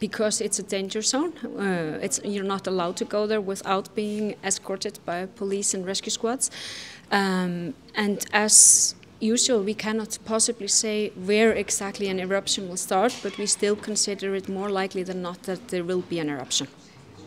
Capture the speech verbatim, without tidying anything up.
because it's a danger zone. Uh, it's, you're not allowed to go there without being escorted by police and rescue squads. Um, and as usual, we cannot possibly say where exactly an eruption will start, but we still consider it more likely than not that there will be an eruption.